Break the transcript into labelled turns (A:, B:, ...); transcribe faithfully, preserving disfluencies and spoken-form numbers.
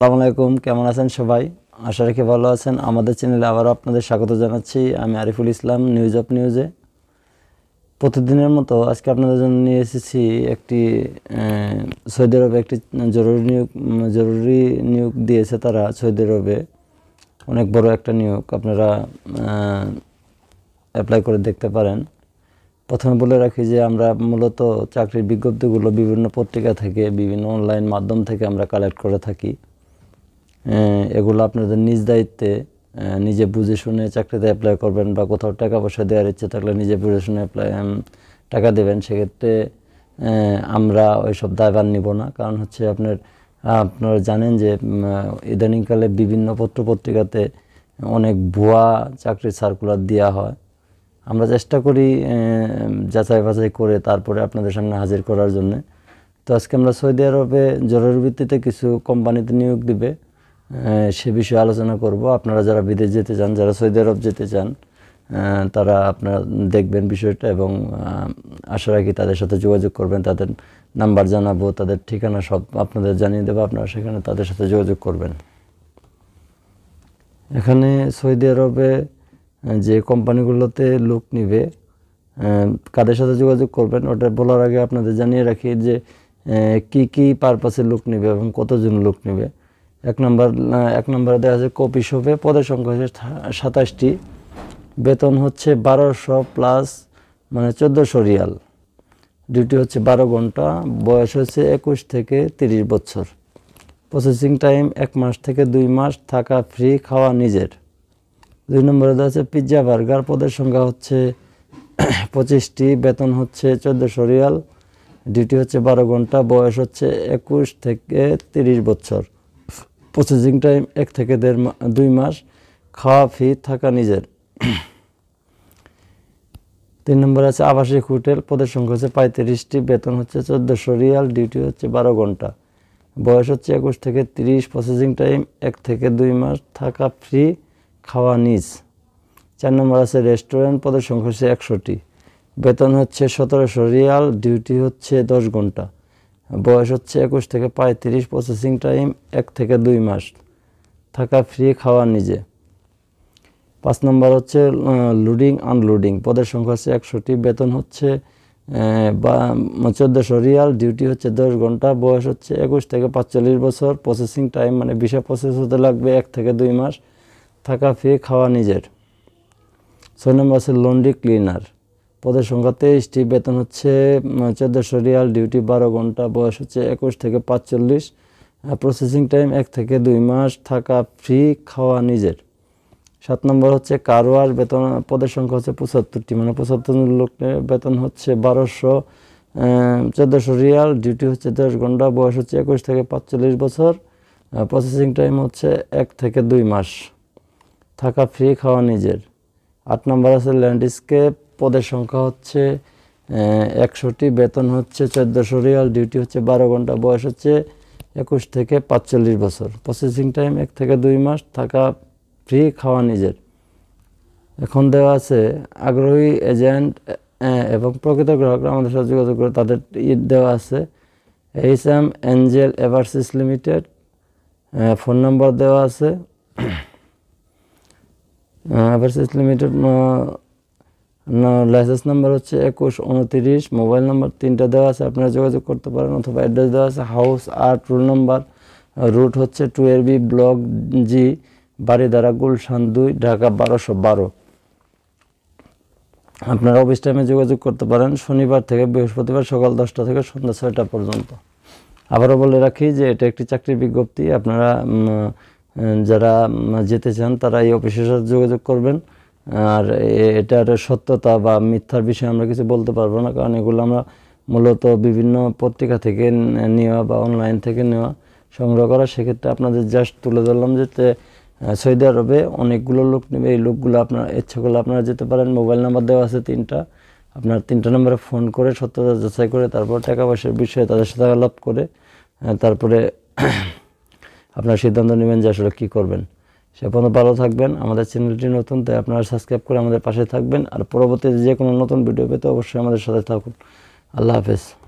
A: আসসালামু আলাইকুম, কেমন আছেন সবাই? আশা রাখি ভালো আছেন। আমাদের চ্যানেলে আবারও আপনাদের স্বাগত জানাচ্ছি। আমি আরিফুল ইসলাম, নিউজ অফ নিউজে। প্রতিদিনের মতো আজকে আপনাদের জন্য নিয়ে এসেছি একটি সৌদি আরবে একটি জরুরি নিয়োগ জরুরি নিয়োগ দিয়েছে তারা। সৌদি আরবে অনেক বড় একটা নিয়োগ, আপনারা অ্যাপ্লাই করে দেখতে পারেন। প্রথমে বলে রাখি যে আমরা মূলত চাকরির বিজ্ঞপ্তিগুলো বিভিন্ন পত্রিকা থেকে, বিভিন্ন অনলাইন মাধ্যম থেকে আমরা কালেক্ট করে থাকি। এগুলো আপনাদের নিজ দায়িত্বে নিজে বুঝে শুনে চাকরিতে অ্যাপ্লাই করবেন, বা কোথাও টাকা পয়সা দেওয়ার ইচ্ছে থাকলে নিজে বুঝে শুনে অ্যাপ্লাই টাকা দেবেন। সেক্ষেত্রে আমরা ওই সব দায়ভার নিব না। কারণ হচ্ছে আপনার আপনারা জানেন যে ইদানিংকালে বিভিন্ন পত্র পত্রিকাতে অনেক ভুয়া চাকরির সার্কুলার দেওয়া হয়। আমরা চেষ্টা করি যাচাই বাছাই করে তারপরে আপনাদের সামনে হাজির করার জন্য। তো আজকে আমরা সৌদি আরবে জরুরি ভিত্তিতে কিছু কোম্পানিতে নিয়োগ দিবে, সে বিষয়ে আলোচনা করব। আপনারা যারা বিদেশ যেতে চান, যারা সৌদি আরব যেতে চান, তারা আপনারা দেখবেন বিষয়টা, এবং আশা রাখি তাদের সাথে যোগাযোগ করবেন। তাদের নাম্বার জানাবো, তাদের ঠিকানা সব আপনাদের জানিয়ে দেবো। আপনারা সেখানে তাদের সাথে যোগাযোগ করবেন। এখানে সৌদি আরবে যে কোম্পানিগুলোতে লোক নিবে, কাদের সাথে যোগাযোগ করবেন ওটা বলার আগে আপনাদের জানিয়ে রাখি যে কি কি পারপাসে লোক নেবে এবং কতজন লোক নেবে। এক নম্বর এক নম্বরে দেওয়া আছে কপি শপে, পদের সংখ্যা হচ্ছে সাতাশটি, বেতন হচ্ছে বারোশো প্লাস মানে চোদ্দোশো রিয়াল, ডিউটি হচ্ছে বারো ঘন্টা, বয়স হচ্ছে একুশ থেকে তিরিশ বছর, প্রসেসিং টাইম এক মাস থেকে দুই মাস, থাকা ফ্রি, খাওয়া নিজের। দুই নম্বরে দেওয়া আছে পিৎজা বার্গার, পদের সংখ্যা হচ্ছে পঁচিশটি, বেতন হচ্ছে চোদ্দোশো রিয়াল, ডিউটি হচ্ছে বারো ঘন্টা, বয়স হচ্ছে একুশ থেকে তিরিশ বছর, প্রসেসিং টাইম এক থেকে দেড় দুই মাস, খাওয়া ফি, থাকা নিজের। তিন নম্বর আছে আবাসিক হোটেল, পদের সংখ্যা হচ্ছে পঁয়ত্রিশটি, বেতন হচ্ছে চোদ্দোশো রিয়াল, ডিউটি হচ্ছে বারো ঘন্টা, বয়স হচ্ছে একুশ থেকে তিরিশ, প্রসেসিং টাইম এক থেকে দুই মাস, থাকা ফ্রি, খাওয়া নিজ। চার নম্বর আছে রেস্টুরেন্ট, পদের সংখ্যা হচ্ছে একশোটি, বেতন হচ্ছে সতেরোশো রিয়াল, ডিউটি হচ্ছে দশ ঘন্টা, বয়স হচ্ছে একুশ থেকে পঁয়ত্রিশ, প্রসেসিং টাইম এক থেকে দুই মাস, থাকা ফ্রি, খাওয়া নিজে। পাঁচ নম্বর হচ্ছে লোডিং আনলোডিং, পদের সংখ্যা হচ্ছে একশোটি, বেতন হচ্ছে বা চোদ্দোশো রিয়াল, ডিউটি হচ্ছে দশ ঘন্টা, বয়স হচ্ছে একুশ থেকে পাঁচচল্লিশ বছর, প্রসেসিং টাইম মানে ভিসা প্রসেস হতে লাগবে এক থেকে দুই মাস, থাকা ফি, খাওয়া নিজের। ছয় নম্বর আছে লন্ড্রি ক্লিনার, পদের সংখ্যা তেইশটি, বেতন হচ্ছে চোদ্দোশো রিয়াল, ডিউটি বারো ঘন্টা, বয়স হচ্ছে একুশ থেকে পাঁচচল্লিশ, প্রসেসিং টাইম এক থেকে দুই মাস, থাকা ফ্রি, খাওয়া নিজের। সাত নম্বর হচ্ছে কার ওয়াশ, বেতন পদের সংখ্যা হচ্ছে পঁচাত্তরটি, মানে পঁচাত্তর লোকের, বেতন হচ্ছে বারোশো চোদ্দোশো রিয়াল, ডিউটি হচ্ছে দশ ঘন্টা, বয়স হচ্ছে একুশ থেকে পাঁচচল্লিশ বছর, প্রসেসিং টাইম হচ্ছে এক থেকে দুই মাস, থাকা ফ্রি, খাওয়া নিজের। আট নম্বর আছে ল্যান্ডস্কেপ, পদের সংখ্যা হচ্ছে একশোটি, বেতন হচ্ছে চোদ্দোশো রিয়াল, ডিউটি হচ্ছে বারো ঘন্টা, বয়স হচ্ছে একুশ থেকে পাঁচচল্লিশ বছর, প্রসেসিং টাইম এক থেকে দুই মাস, থাকা ফ্রি, খাওয়া নিজের। এখন দেওয়া আছে আগ্রহী এজেন্ট এবং প্রকৃত গ্রাহকরা আমাদের সাথে যোগাযোগ করে, তাদের ঈদ দেওয়া আছে এইচ এম এঞ্জেল এভারসিস লিমিটেড, ফোন নম্বর দেওয়া আছে এভারসিস লিমিটেড, লাইসেন্স নাম্বার হচ্ছে একুশ উনতিরিশ, মোবাইল নাম্বার তিনটা দেওয়া আছে, আপনারা যোগাযোগ করতে পারেন। অথবা অ্যাড্রেস দেওয়া আছে হাউস আট, রুল নাম্বার, রুট হচ্ছে টু এর B, block G, Baridhara, Gulshan দুই, ঢাকা বারোশো বারো। আপনারা অফিস টাইমে যোগাযোগ করতে পারেন শনিবার থেকে বৃহস্পতিবার সকাল দশটা থেকে সন্ধ্যা ছয়টা পর্যন্ত। আবারও বলে রাখি যে এটা একটি চাকরির বিজ্ঞপ্তি। আপনারা যারা যেতে চান তারা এই অফিসের সাথে যোগাযোগ করবেন। আর এটার সত্যতা বা মিথ্যার বিষয়ে আমরা কিছু বলতে পারবো না, কারণ এগুলো আমরা মূলত বিভিন্ন পত্রিকা থেকে নেওয়া বা অনলাইন থেকে নেওয়া, সংগ্রহ করা। সেক্ষেত্রে আপনাদের জাস্ট তুলে ধরলাম যে সৌদি আরবে অনেকগুলো লোক নেবে, এই লোকগুলো আপনার ইচ্ছা করলে আপনারা যেতে পারেন। মোবাইল নাম্বার দেওয়া আছে তিনটা, আপনার তিনটা নম্বরে ফোন করে সত্যতা যাচাই করে তারপর টাকা পয়সার বিষয়ে তাদের সাথে আলাপ করে তারপরে আপনার সিদ্ধান্ত নেবেন যে আসলে কী করবেন। সে পর্যন্ত ভালো থাকবেন। আমাদের চ্যানেলটি নতুন, তাই আপনারা সাবস্ক্রাইব করে আমাদের পাশে থাকবেন। আর পরবর্তীতে যে কোনো নতুন ভিডিও পেতে অবশ্যই আমাদের সাথে থাকুন। আল্লাহ হাফেজ।